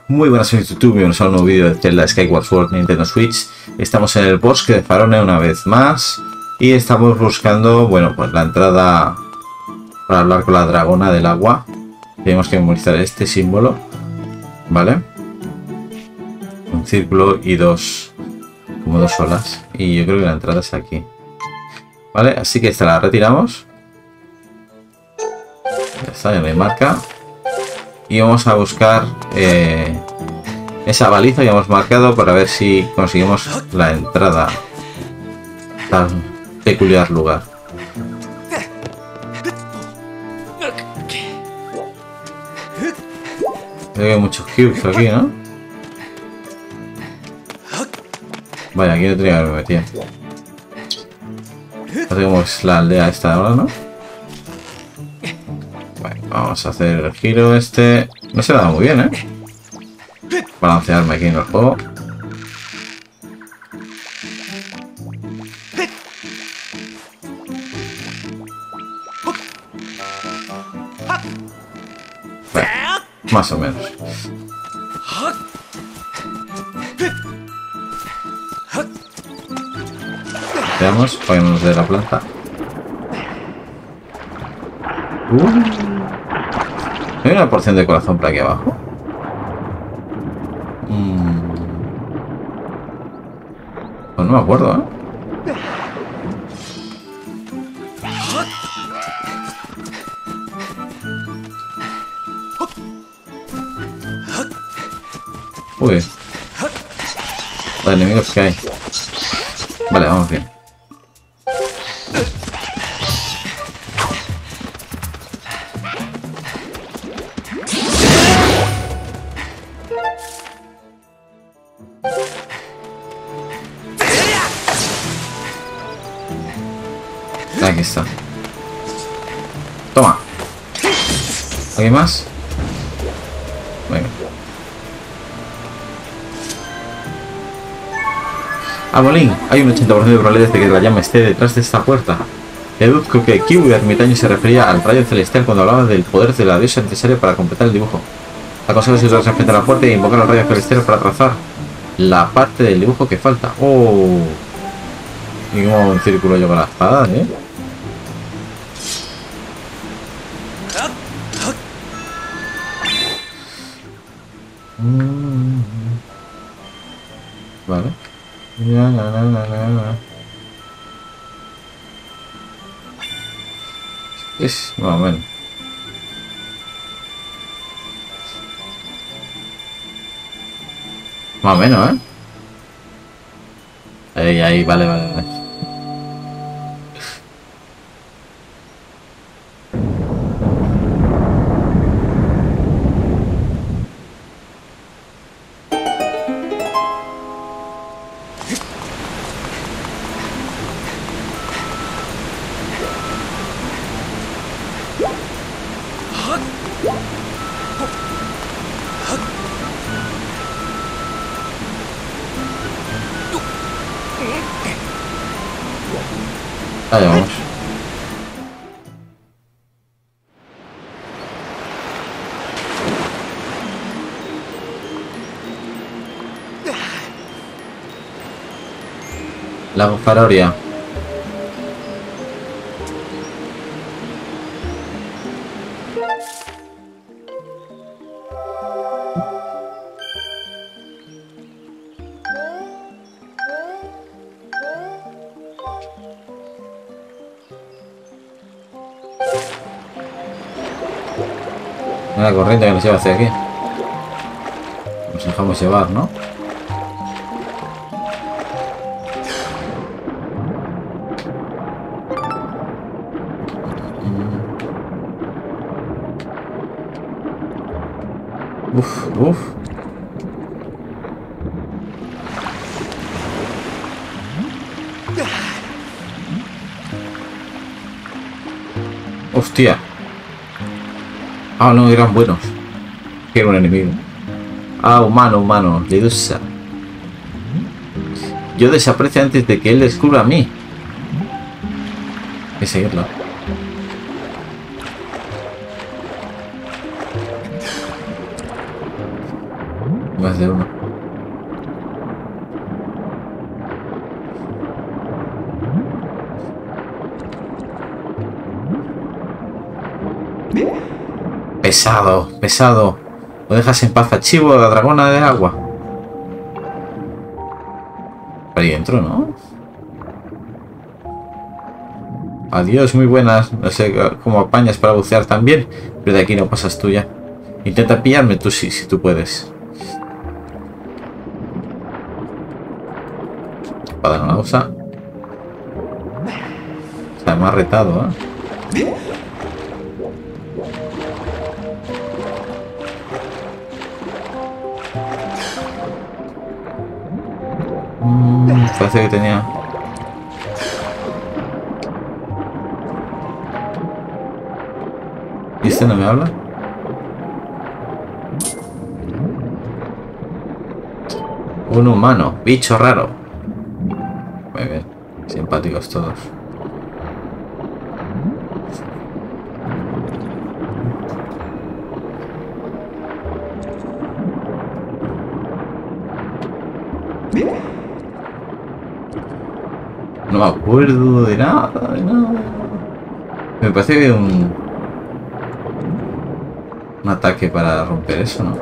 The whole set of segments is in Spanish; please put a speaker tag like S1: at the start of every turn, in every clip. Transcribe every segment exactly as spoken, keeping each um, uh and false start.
S1: Muy buenas en YouTube, bienvenidos a un nuevo vídeo de Zelda Skyward Sword Nintendo Switch. Estamos en el bosque de Farone una vez más y estamos buscando, bueno, pues la entrada para hablar con la dragona del agua. Tenemos que memorizar este símbolo, ¿vale? Un círculo y dos, como dos olas. Y yo creo que la entrada es aquí, ¿vale? Así que esta la retiramos. Ya está, ya me marca. Y vamos a buscar eh, esa baliza que hemos marcado para ver si conseguimos la entrada a tan peculiar lugar. Creo que hay muchos cubes aquí, ¿no? Vaya, aquí no tenía que haberme metido. No sé cómo es la aldea esta ahora, ¿no? Vamos a hacer el giro este. No se me da muy bien, ¿eh? Balancearme aquí en el juego. Bueno, más o menos. Veamos, ponemos de la planta. Uh. ¿Hay una porción de corazón por aquí abajo? Mm. Pues no me acuerdo, ¿eh? Uy. Los enemigos que hay. Vale, vamos bien. Aquí está. Toma. ¿Alguien más? Venga. Ah, Molín, hay un ochenta por ciento de probabilidades de que la llama esté detrás de esta puerta. Deduzco que Kiwi ermitaño se refería al rayo celestial cuando hablaba del poder de la diosa necesario para completar el dibujo. Aconsejo situarse frente a la puerta y invocar al rayo celestial para trazar la parte del dibujo que falta. Oh. Y como un círculo yo con la espada, ¿eh? Vale. Ya, na, na, na, na. Es más o menos. Más o menos, ¿eh? Ahí, ahí, vale, vale, vale. Allá vamos. Lago Faroria. La corriente que nos lleva hacia aquí. Nos dejamos llevar, ¿no? Uf, uf. Hostia. Ah, no, eran buenos. Era un enemigo. Ah, humano, humano. Ledusa. Yo desaparecí antes de que él descubra a mí. Hay que seguirla. Más de uno. Pesado, pesado. ¿Lo dejas en paz a Chivo, la dragona del agua? Por ahí dentro, ¿no? Adiós, muy buenas. No sé cómo apañas para bucear también, pero de aquí no pasas tú ya. Intenta pillarme tú sí, si tú puedes. Para no la usa. Está más retado, ¿eh? Mm, parece que tenía... ¿Y este no me habla? Un humano, bicho raro. Muy bien, simpáticos todos. No me acuerdo de nada, de nada. Me parece que hay un... un ataque para romper eso, ¿no?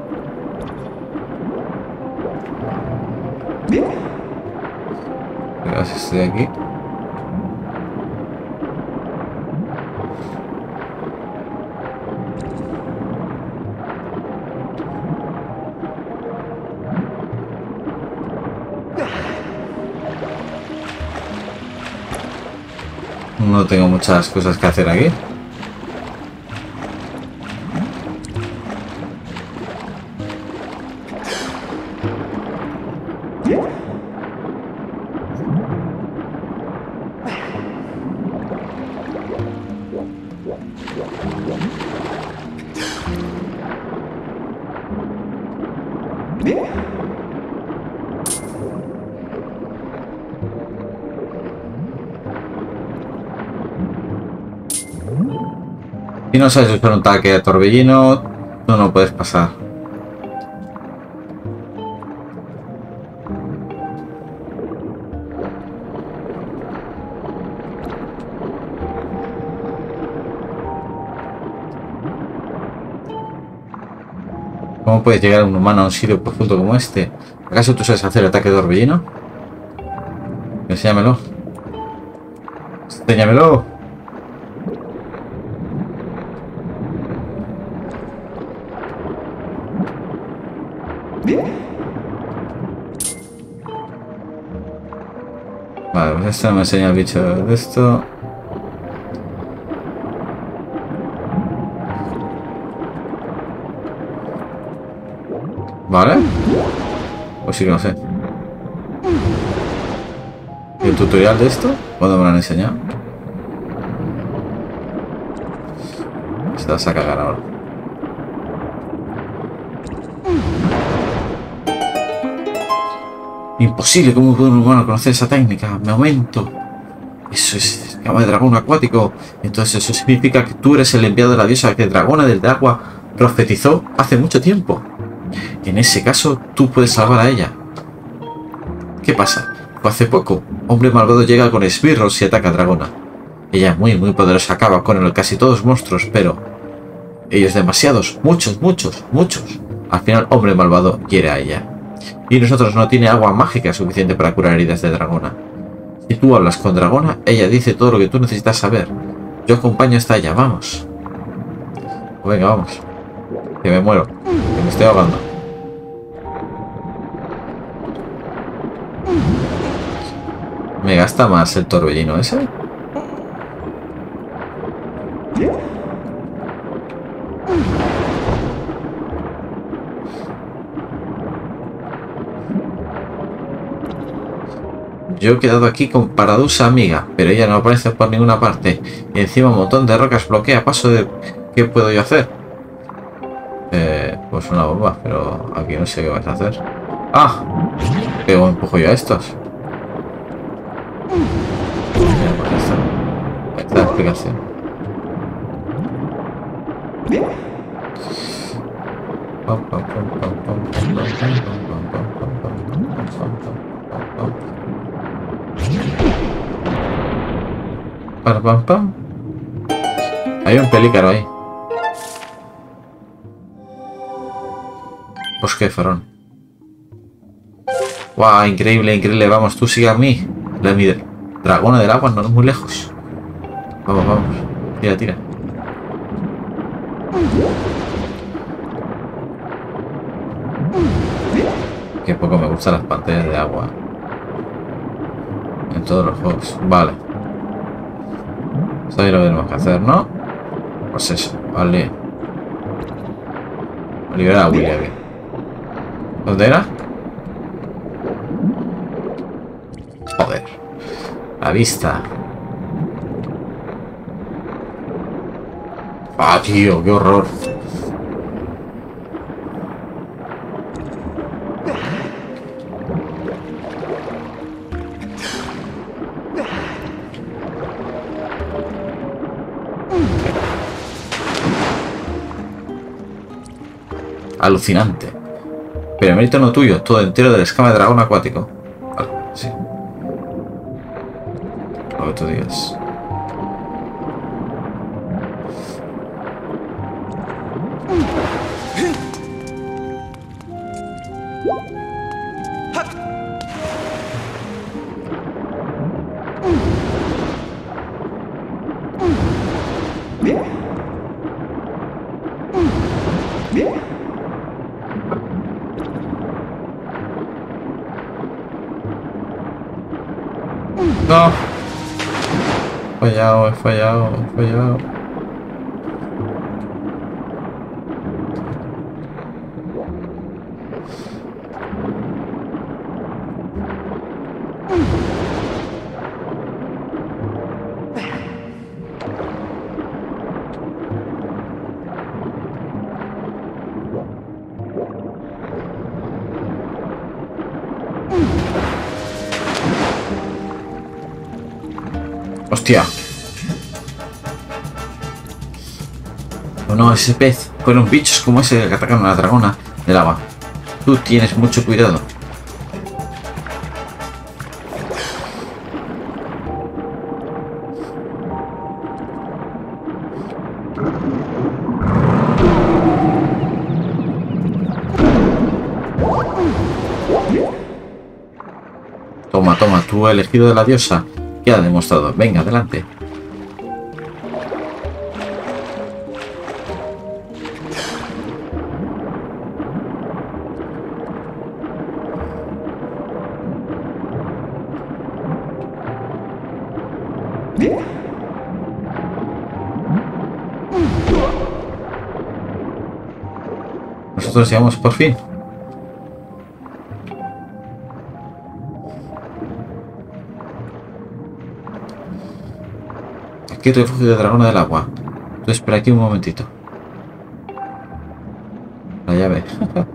S1: Pero si estoy aquí. No tengo muchas cosas que hacer aquí. Si no sabes usar un ataque de torbellino, tú no puedes pasar. ¿Cómo puedes llegar a un humano a un sitio profundo como este? ¿Acaso tú sabes hacer ataque de torbellino? Enséñamelo. Enséñamelo. Vale, pues esto no me enseña el bicho de esto. Vale. Pues sí que no sé. ¿Y el tutorial de esto? ¿Cuándo me lo han enseñado? Se vas a cagar ahora. Imposible, ¿cómo puede un humano conocer esa técnica? Me aumento. Eso es llama de dragón acuático. Entonces eso significa que tú eres el enviado de la diosa que Dragona del agua profetizó hace mucho tiempo. En ese caso, tú puedes salvar a ella. ¿Qué pasa? Pues hace poco, hombre malvado llega con esbirros y ataca a Dragona. Ella es muy, muy poderosa, acaba con el casi todos monstruos, pero... ellos demasiados, muchos, muchos, muchos. Al final, hombre malvado quiere a ella. Y nosotros no tiene agua mágica suficiente para curar heridas de Dragona. Si tú hablas con Dragona, ella dice todo lo que tú necesitas saber. Yo acompaño hasta ella, vamos. Venga, vamos. Que me muero. Que me estoy ahogando. ¿Me gasta más el torbellino ese? Yo he quedado aquí con Paradusa amiga, pero ella no aparece por ninguna parte. Y encima un montón de rocas bloquea paso de... ¿Qué puedo yo hacer? Eh, pues una bomba, pero aquí no sé qué vas a hacer. ¡Ah! ¿Qué empujo yo a estos? Mira, pues esta, esta es la explicación. Pam, pam, pam. Hay un pelícano ahí. Bosque de Farón. Guau, increíble, increíble. Vamos, tú sigue a mí. La mi dragona del agua no es muy lejos. Vamos, vamos. Tira, tira. Qué poco me gustan las pantallas de agua. En todos los juegos. Vale. Esto ahí lo tenemos que hacer, ¿no? Pues eso, vale. Liberar a Willy aquí. ¿Dónde era? Joder. La vista. Ah, tío, qué horror. Alucinante. Pero mérito no tuyo, todo entero del escama de dragón acuático. Vale, sí. Lo que tú digas. No. He fallado, he fallado, he fallado. Hostia. Oh no, ese pez. Fueron bichos como ese que atacaron a la dragona del agua. Tú tienes mucho cuidado. Toma, toma, tú elegido de la diosa. Ya ha demostrado. Venga, adelante. Nosotros llegamos por fin. Aquí refugio de dragona del agua. Tú espera aquí un momentito. La llave.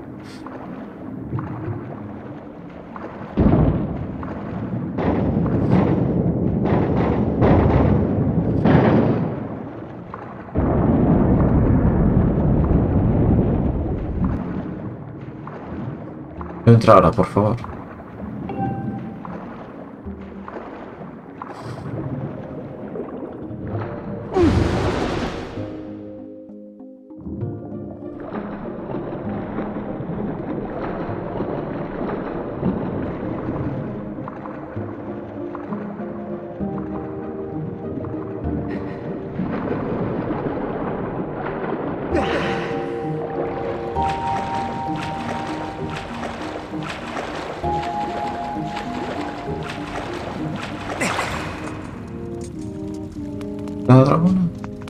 S1: Entra ahora, por favor. ¿La dragona?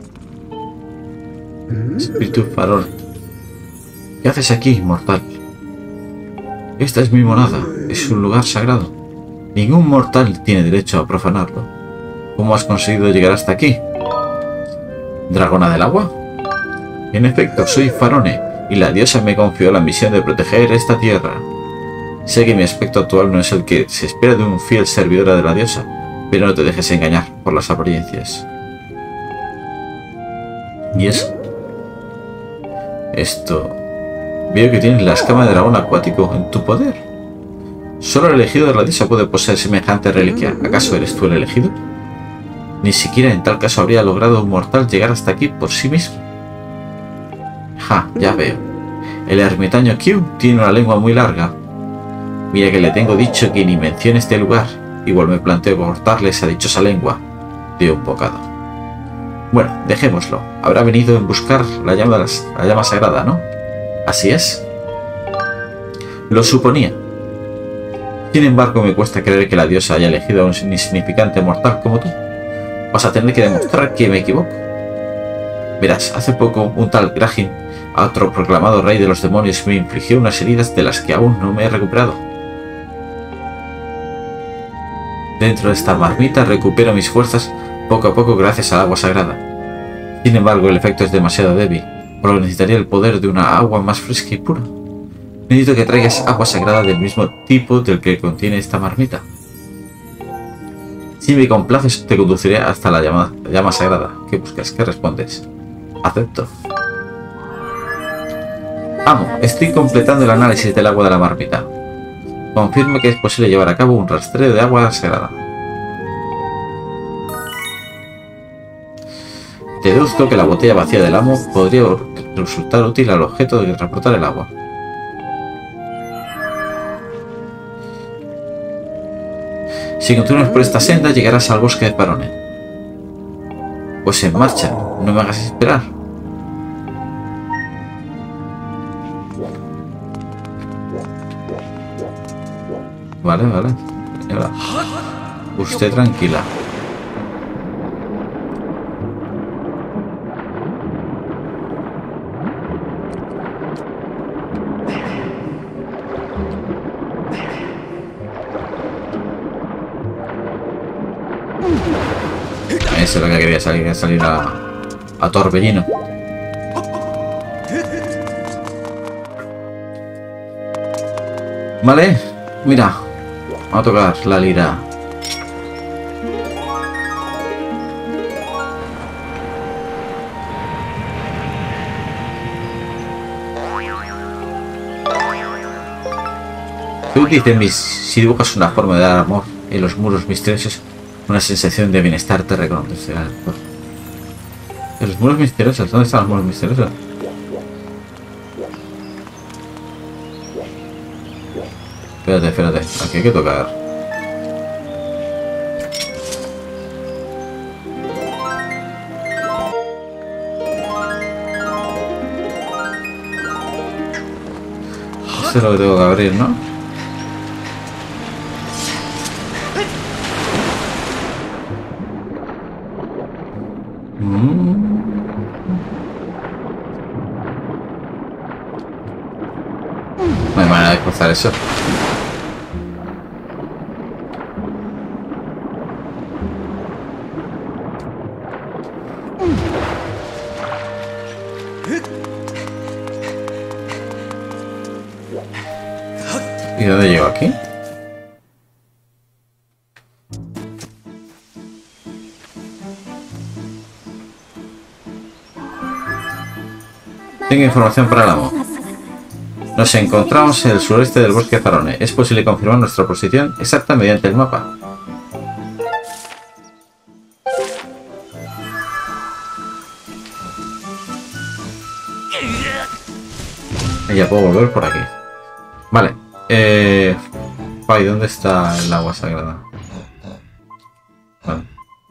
S1: Espíritu farol. ¿Qué haces aquí, mortal? Esta es mi morada. Es un lugar sagrado. Ningún mortal tiene derecho a profanarlo. ¿Cómo has conseguido llegar hasta aquí? ¿Dragona del agua? En efecto, soy Farone, y la diosa me confió la misión de proteger esta tierra. Sé que mi aspecto actual no es el que se espera de un fiel servidor de la diosa, pero no te dejes engañar por las apariencias. ¿Y eso? Esto Veo que tienes la escama de dragón acuático en tu poder. Solo el elegido de la diosa puede poseer semejante reliquia. ¿Acaso eres tú el elegido? Ni siquiera en tal caso habría logrado un mortal llegar hasta aquí por sí mismo. Ja, ya veo. El ermitaño Q tiene una lengua muy larga. Mira que le tengo dicho que ni mencione este lugar. Igual me planteo cortarle esa dichosa lengua de un bocado. Bueno, dejémoslo. Habrá venido en buscar la llama, la llama sagrada, ¿no? Así es. Lo suponía. Sin embargo, me cuesta creer que la diosa haya elegido a un insignificante mortal como tú. Vas a tener que demostrar que me equivoco. Verás, hace poco un tal Graham, otro proclamado rey de los demonios, me infligió unas heridas de las que aún no me he recuperado. Dentro de esta marmita recupero mis fuerzas poco a poco gracias al agua sagrada. Sin embargo, el efecto es demasiado débil, por lo que necesitaría el poder de una agua más fresca y pura. Necesito que traigas agua sagrada del mismo tipo del que contiene esta marmita. Si me complaces, te conduciré hasta la llama, la llama sagrada. ¿Qué buscas? ¿Qué respondes? Acepto. Amo, estoy completando el análisis del agua de la marmita. Confirme que es posible llevar a cabo un rastreo de agua sagrada. Deduzco que la botella vacía del amo podría resultar útil al objeto de transportar el agua. Si continúas por esta senda, llegarás al bosque de Farone. Pues en marcha, no me hagas esperar. Vale, vale. Ahora, usted tranquila. Eso es lo que quería salir, salir a, a Torbellino. Vale, mira, vamos a tocar la lira. Tú dices mis, si dibujas una forma de dar amor en los muros misteriosos, una sensación de bienestar te reconocerá. Los muros misteriosos, ¿dónde están los muros misteriosos? Espérate, espérate, aquí hay que tocar. Esto es lo que tengo que abrir, ¿no? No hay manera de cruzar eso. ¿Y dónde llego aquí? Tengo información para el amo. Nos encontramos en el sureste del bosque de Farone. Es posible confirmar nuestra posición exacta mediante el mapa. Y ya puedo volver por aquí. Vale. Eh... Ay, ¿dónde está el agua sagrada? Vale.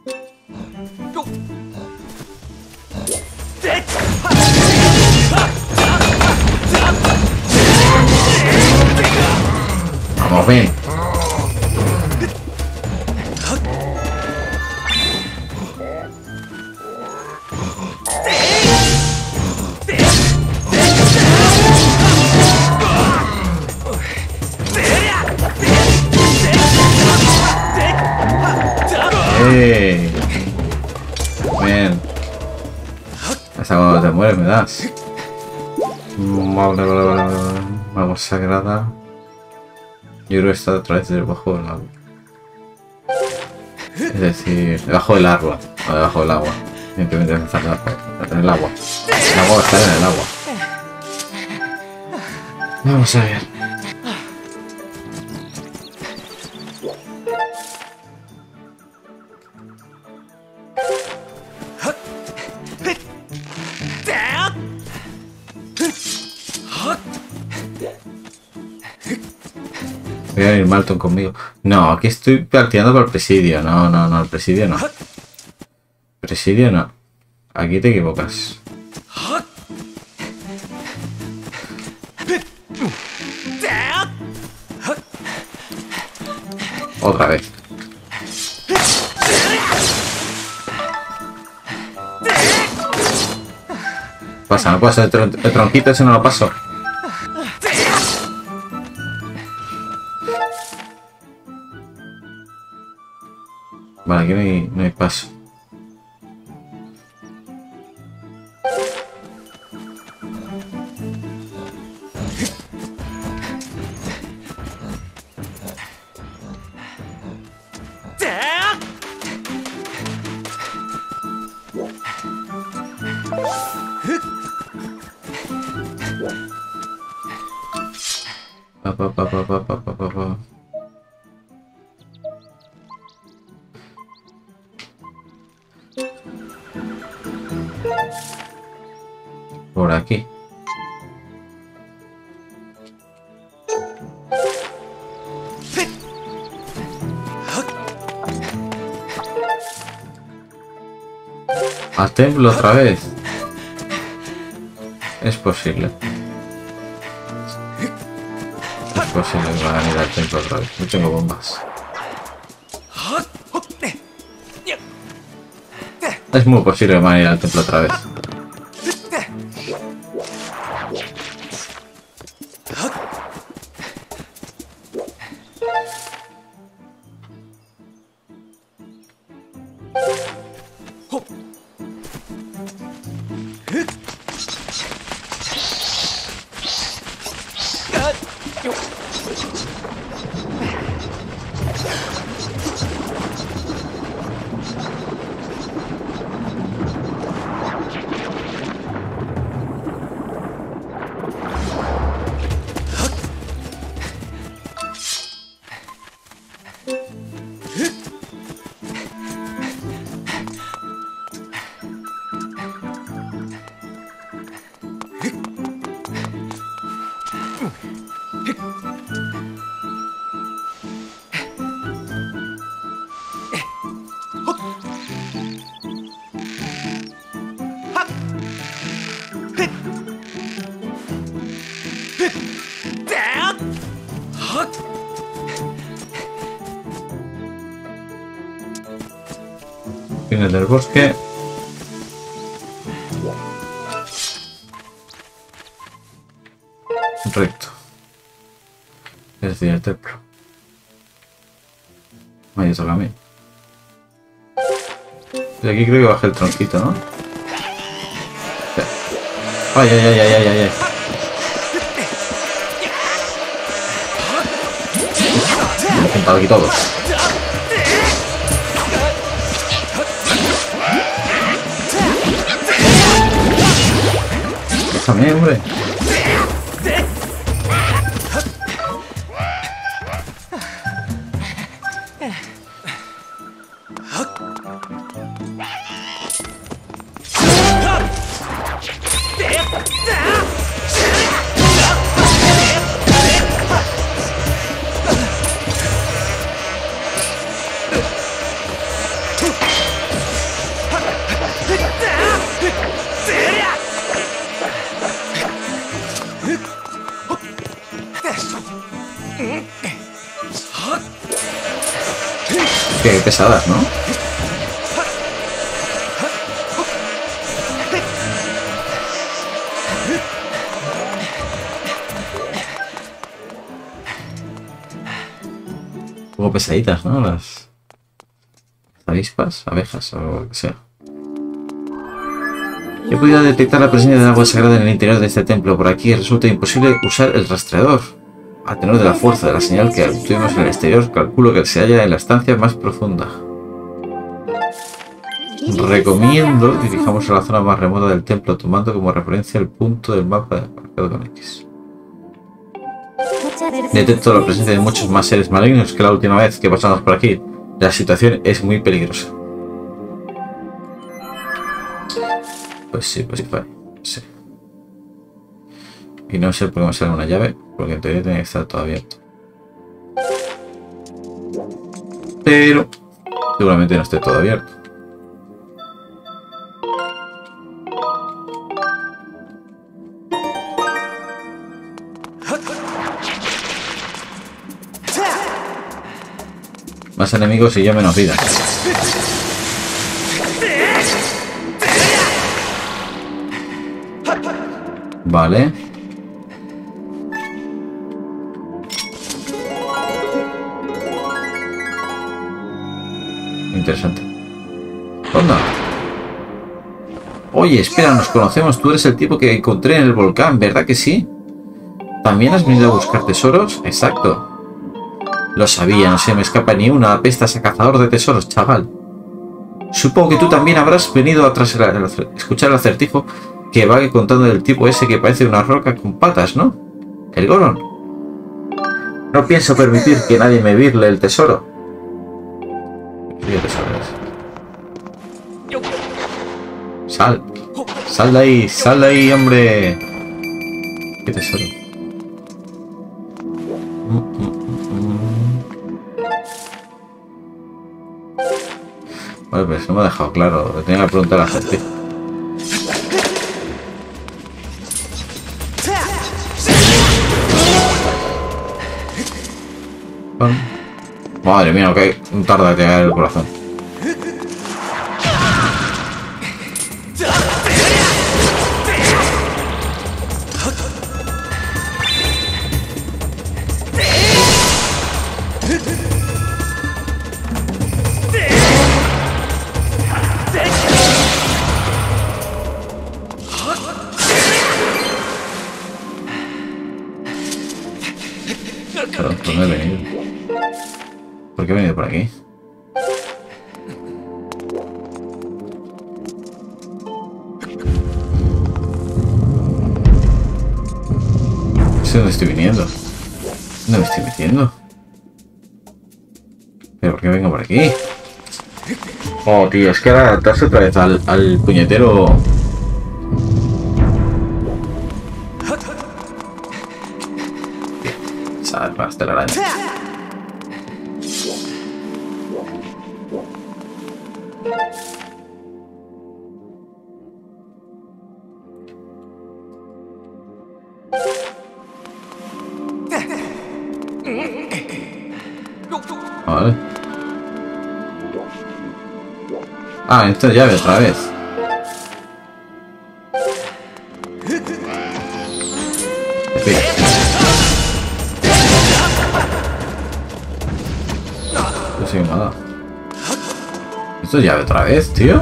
S1: Vamos bien. ¡Eh! Bien. Hasta cuando te mueres me das. Vale, vale, vale, vale. Agua sagrada. Yo creo que está a través del bajo del agua. Es decir, debajo del agua. No debajo del agua. Simplemente está en el agua. El agua está en el agua. Vamos a ver. Voy a venir Malton conmigo. No, aquí estoy practicando para el presidio. No, no, no, el presidio no. Presidio no. Aquí te equivocas. Otra vez. Pasa, no pasa el, tron el tronquito ese, no lo paso. Vale, aquí no hay, no hay paso. Pa, pa, pa, pa, pa, pa, pa, pa. Por aquí. Al templo otra vez. Es posible. Es posible que van a ir al templo otra vez. No tengo bombas. Es muy posible que van a ir al templo otra vez. Fines del bosque. Recto. Es decir, el templo. Ahí toca a mí. De aquí creo que baja el tronquito, ¿no? Ay, ay, ay, ay, ay, ay. Me he juntado aquí todos. Déjame, hombre. Qué pesadas, ¿no? Un poco pesaditas, ¿no? Las avispas, abejas o lo que sea. He podido detectar la presencia de agua sagrada en el interior de este templo. Por aquí resulta imposible usar el rastreador. A tenor de la fuerza de la señal que obtuvimos en el exterior, calculo que se halla en la estancia más profunda. Recomiendo dirijamos a la zona más remota del templo, tomando como referencia el punto del mapa marcado con X. Detecto la presencia de muchos más seres malignos que la última vez que pasamos por aquí. La situación es muy peligrosa. Pues sí, pues sí, fue. Sí. Y no sé por qué me sale una llave, porque en teoría tiene que estar todo abierto. Pero seguramente no esté todo abierto. Más enemigos y yo menos vida. Vale. Interesante. Onda. Oye, espera, nos conocemos. Tú eres el tipo que encontré en el volcán, ¿verdad que sí? ¿También has venido a buscar tesoros? Exacto. Lo sabía, no se me escapa ni una. Apestas a cazador de tesoros, chaval. Supongo que tú también habrás venido a tras el, el, escuchar el acertijo que va contando del tipo ese que parece una roca con patas, ¿no? El Goron. No pienso permitir que nadie me virle el tesoro. ¿Qué tesoro es? Sal. Sal de ahí, sal de ahí, hombre. ¿Qué tesoro? Mm, mm, mm. Vale, pues no me ha dejado claro. Le tenía que preguntar a la gente. Madre mía, que tarda en llegar el corazón. Pero, ¿por dónde he venido? ¿Por qué he venido por aquí? No sé dónde estoy viniendo. ¿Dónde me estoy metiendo? ¿Pero por qué vengo por aquí? Oh, tío, es que ahora adaptarse otra vez al, al puñetero... ¿Sabes? Para hacer la araña. Vale. Ah, esto es llave otra vez. No sé nada. Esto es llave otra vez, tío.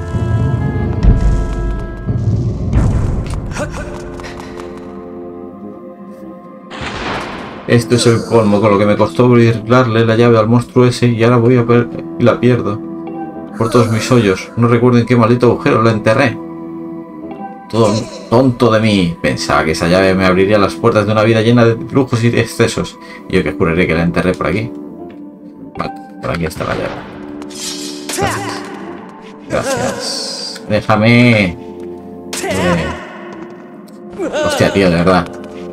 S1: Esto es el colmo, con lo que me costó brindarle la llave al monstruo ese y ahora voy a ver y la pierdo. Por todos mis hoyos. No recuerdo en qué maldito agujero la enterré. Todo tonto de mí. Pensaba que esa llave me abriría las puertas de una vida llena de lujos y de excesos. Y yo que juraré que la enterré por aquí. Vale, por aquí está la llave. Gracias. Gracias. Déjame. Eh. Hostia, tío, de verdad.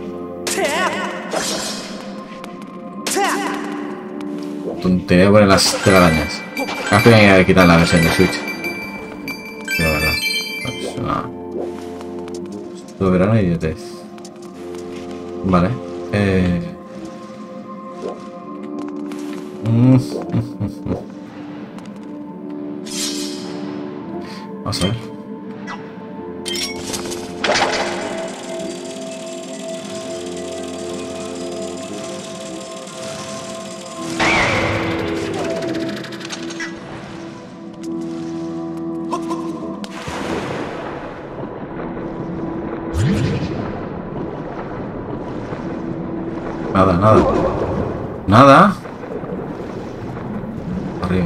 S1: Tontería de poner las telarañas. Casi hay que quitar la versión de Switch. De verdad. Es una... Todo verano y idiotez. Vale. Eh... Mm. Vamos a ver. Nada, nada. Nada. Arriba.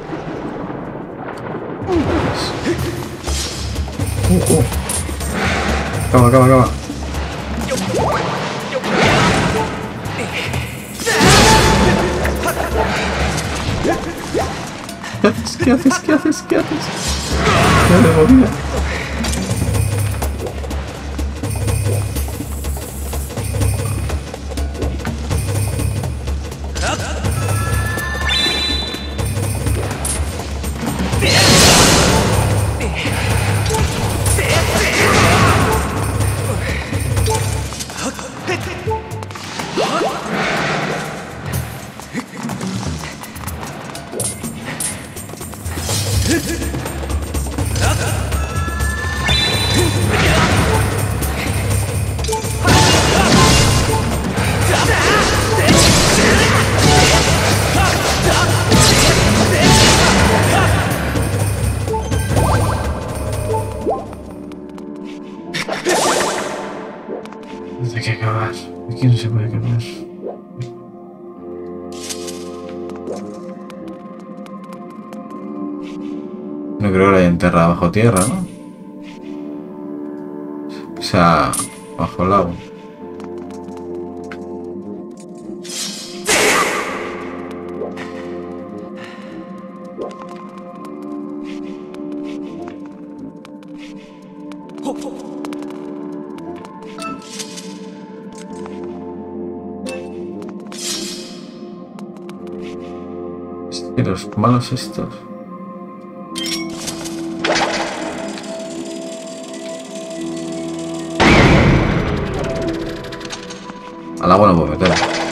S1: Uh, uh. Acaba, acaba, acaba. ¿Qué haces? ¿Qué haces? ¿Qué haces? ¿Qué haces? No me movía. Hay que acabar. Aquí no se puede acabar. No creo que la haya enterrado bajo tierra, ¿no? O sea, bajo el agua. Y los malos estos. Al agua no puedo meter.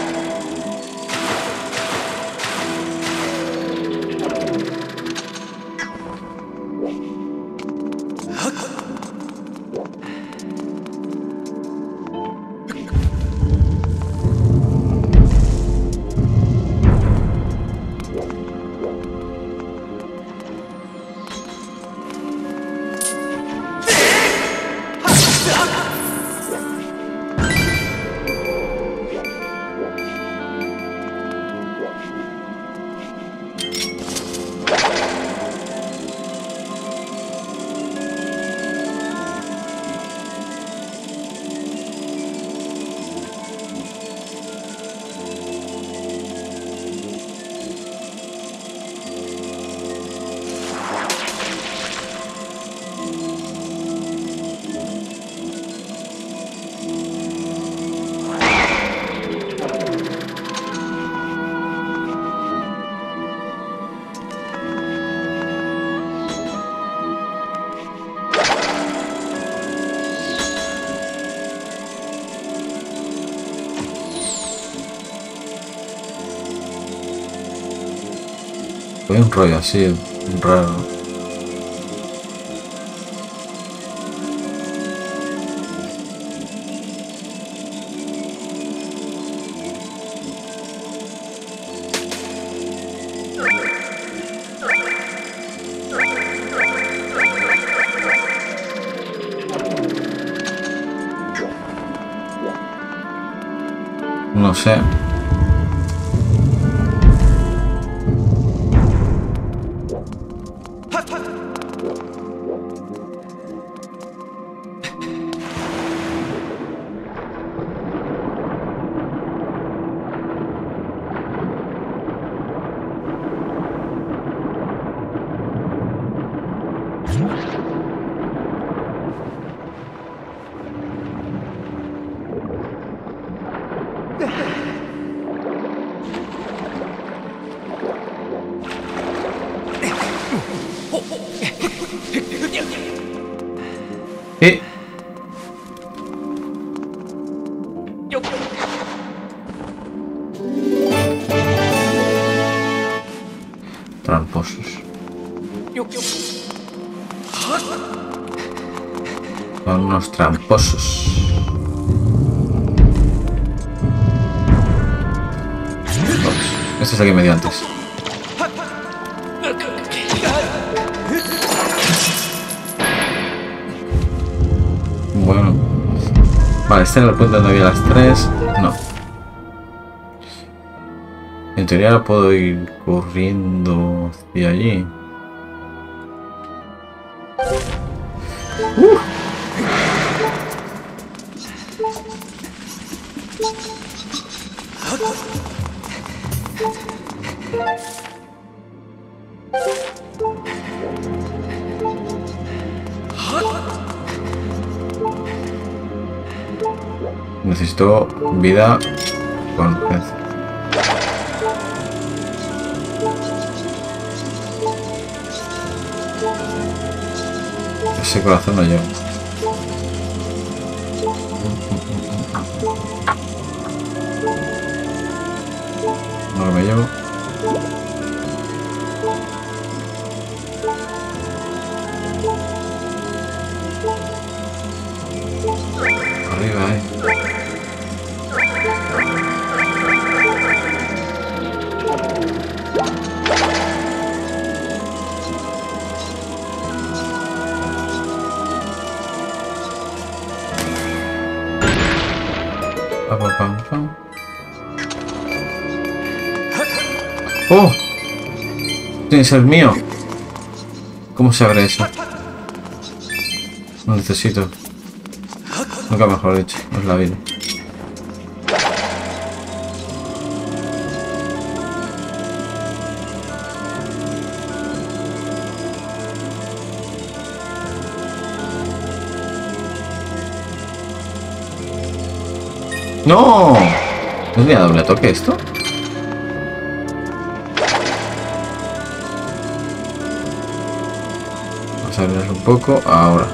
S1: Fue un rollo así, raro. No sé. ¿Eh? Tramposos. Son unos tramposos. Este es el que me dio antes. Bueno. Vale, este era el puente donde había las tres. No. En teoría puedo ir corriendo hacia allí. Uh. Necesito vida con urgencia. Ese corazón no llevo. No lo me llevo. Arriba, eh. Pam, pam, pam. ¡Oh! Tiene que ser mío. ¿Cómo se abre eso? Lo necesito. Nunca mejor dicho, es la vida. ¡No! ¿No tenía doble toque esto? Vamos a abrir un poco ahora.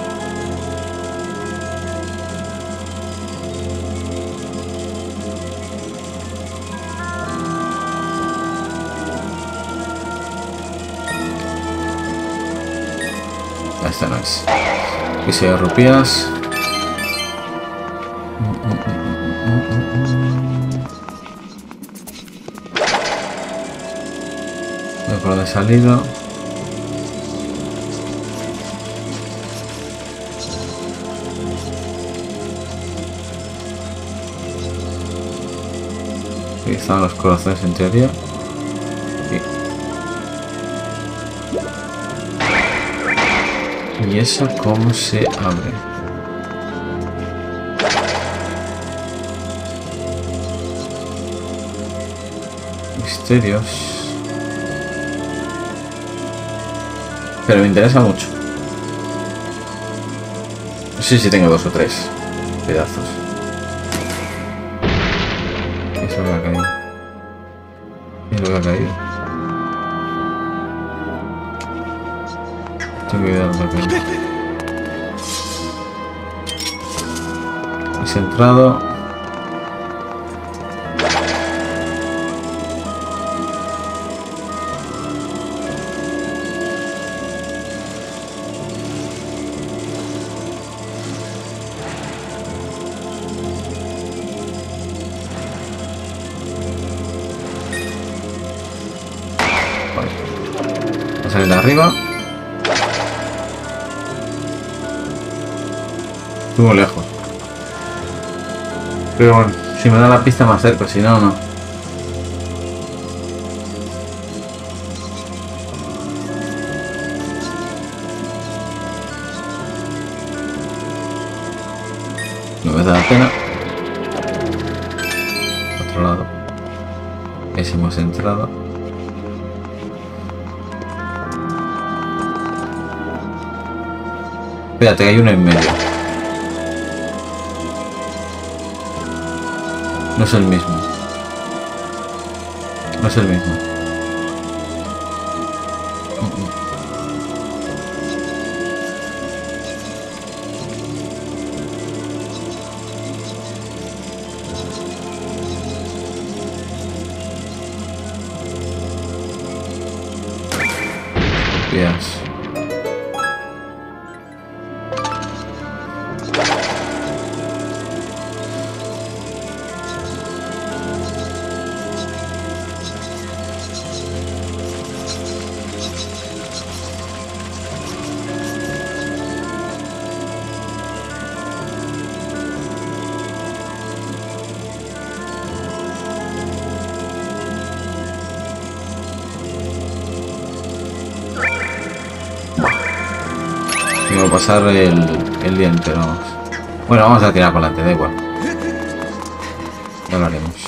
S1: Esta no es. Y seis rupias. Voy por de salida. Aquí están los corazones en teoría. ¿Y esa cómo se abre? Misterios. Pero me interesa mucho. No sé si tengo dos o tres pedazos. ¿Qué es lo que ha caído? ¿Qué es lo que ha caído? Tengo que dar una pena. Es entrado. Vale. Vamos a salir de arriba. Estuvo lejos. Pero bueno, si me da la pista más cerca, si no, no. No me da la pena. Otro lado. Ese hemos entrado. Espérate, que hay uno en medio. No es el mismo. No es el mismo. Yes. Tengo que pasar el, el día entero. Vamos. Bueno, vamos a tirar para adelante, da igual. Ya lo haremos.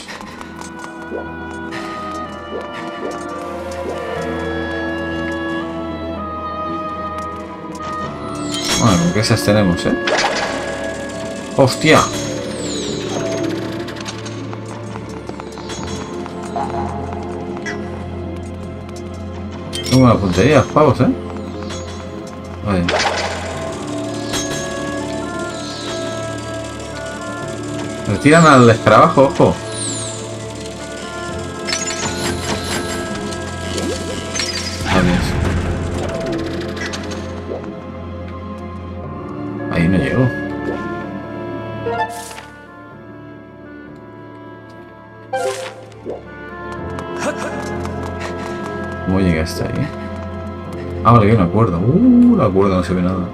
S1: Bueno, ¿qué esas tenemos, eh? ¡Hostia! Muy buena puntería, pavos, ¿eh? Vale. Me tiran al escarabajo, ojo. Adiós. Ahí no llego. ¿Cómo llegué hasta ahí? Ah, vale, hay una cuerda. Uh, la cuerda no se ve nada.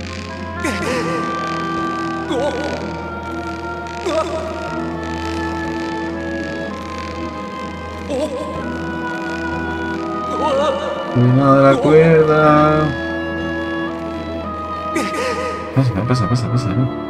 S1: Cuidado de la cuerda. Pasa, pasa, pasa, pasa.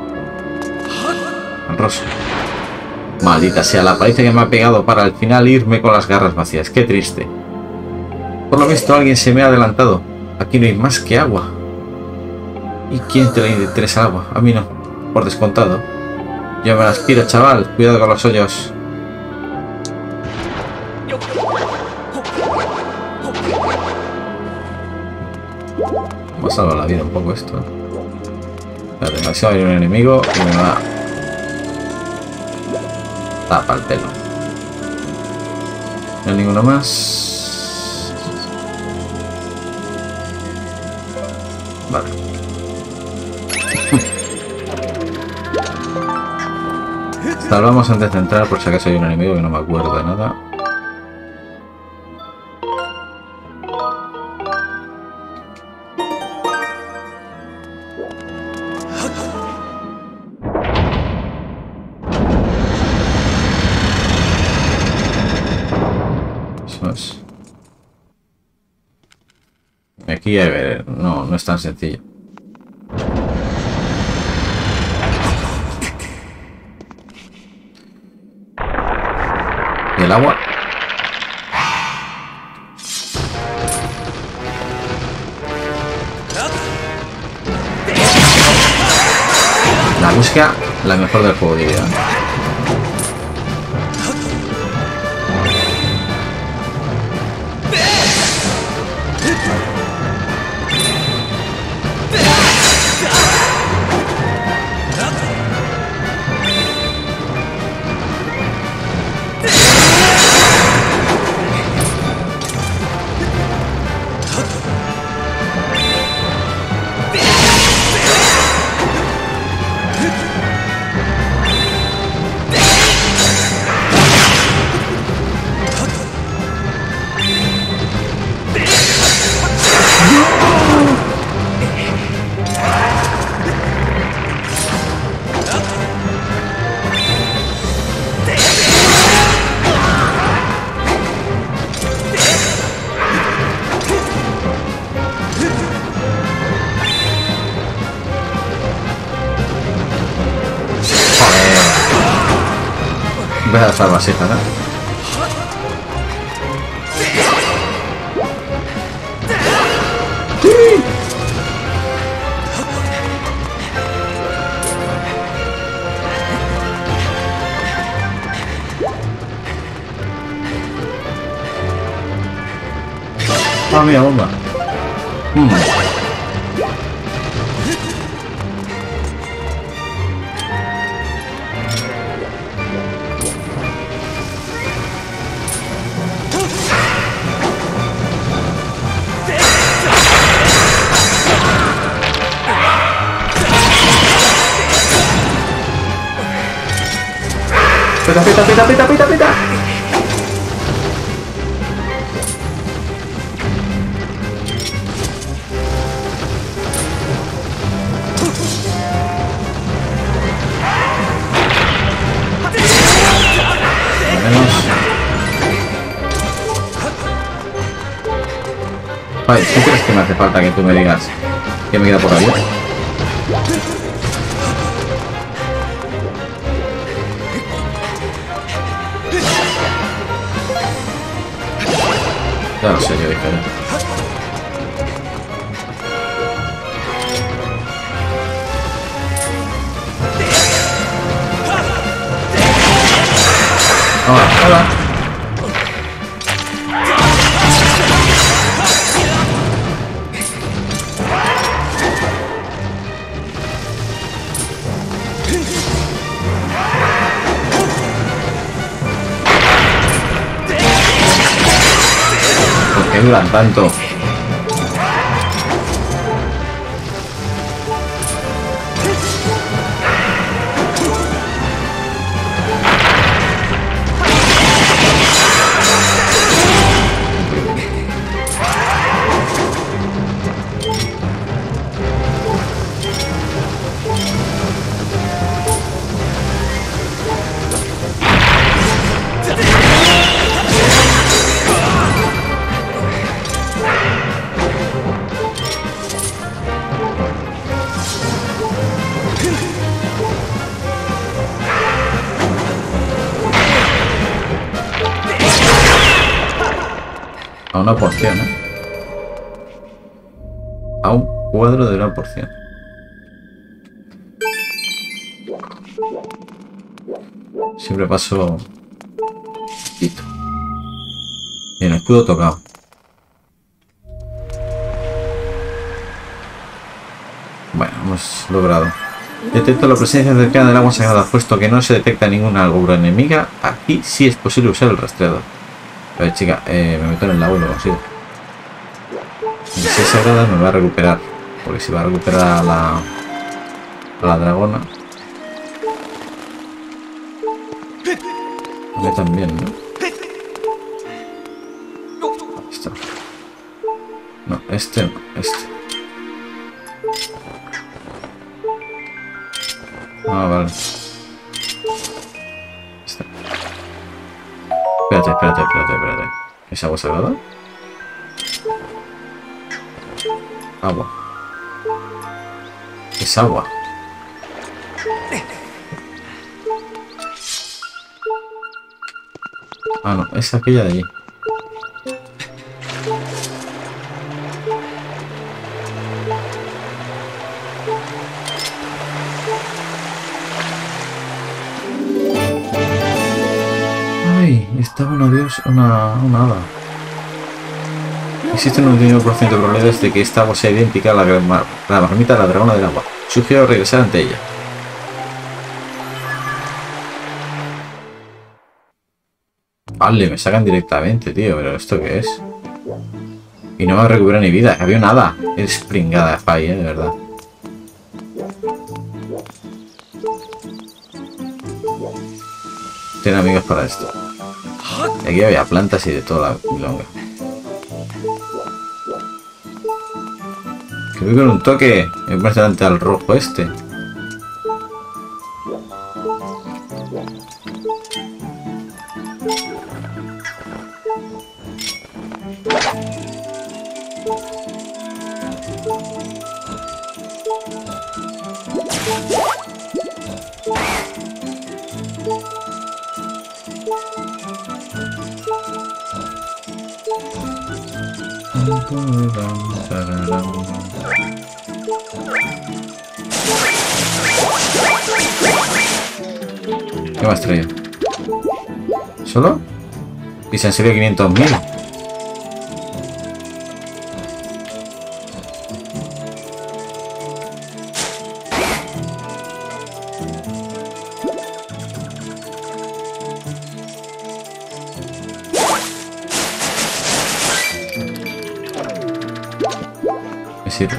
S1: Al rosa. Maldita sea la paliza que me ha pegado para al final irme con las garras vacías. Qué triste. Por lo visto alguien se me ha adelantado. Aquí no hay más que agua. ¿Y quién te le interesa el agua? A mí no. Por descontado. Ya me la aspira, chaval. Cuidado con los hoyos. Me ha salvado la vida un poco esto. Espérate, a ver si va a venir un enemigo y me va... Tapa el pelo. No hay ninguno más. Vale. Salvamos antes de entrar por si acaso hay un enemigo que no me acuerdo de nada. Eso es. Aquí a ver, no, no es tan sencillo. ¿Y el agua? La música, la mejor del juego, diría. Voy a estar vasija, ¿no? Ah, mira, bomba. Mm. Pita, pita, pita, pita, pita, pita. Vale, ¿qué crees que me hace falta que tú me digas que me queda por ahí? Ya lo sé, yo diferente. Hola, hola. qué duran tanto? A una porción, ¿eh? A un cuadro de una porción. Siempre paso... Quito. Bien, escudo tocado. Bueno, hemos logrado. Detecto la presencia cercana del agua sagrada, puesto que no se detecta ninguna algura enemiga. Aquí sí es posible usar el rastreador. A ver, chica, eh, me meto en el lago y lo consigo. Si es sagrada me va a recuperar. Porque si va a recuperar a la, a la dragona. A mí también, ¿no? Ahí está. No, este no, este. Ah, vale. Este. Espérate, espérate, espérate, espérate. ¿Es agua sagrada? Agua. Es agua. Ah, no, es aquella de allí. Ay, estaba una diosa, una, una hada. Existe un noventa y nueve por ciento de probabilidades de que esta agua sea idéntica a la, la marmita de la dragona del agua. Sugiero regresar ante ella. Vale, me sacan directamente, tío. Pero ¿esto qué es? Y no me recupera ni vida. Había nada. Es pringada, Fai, eh, de verdad. Tiene amigos para esto. Y aquí había plantas y de toda la milonga. Que voy con un toque impresionante al rojo este. ¿Qué me has traído? ¿Solo? Y se han sido quinientos mil. ¿Me sirve?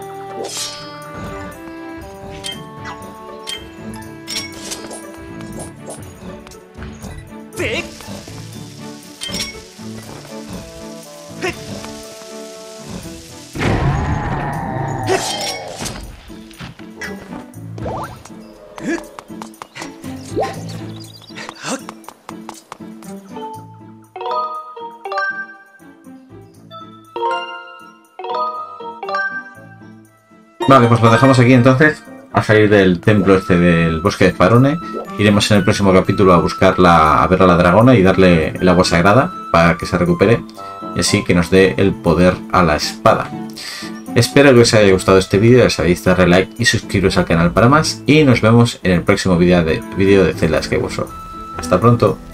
S1: Vale, pues lo dejamos aquí entonces. A salir del templo este del bosque de Farone. Iremos en el próximo capítulo a buscarla, a ver a la dragona y darle el agua sagrada para que se recupere y así que nos dé el poder a la espada. Espero que os haya gustado este vídeo, ya sabéis, darle like y suscribiros al canal para más y nos vemos en el próximo vídeo de, vídeo de Zelda Skyward Sword. Hasta pronto.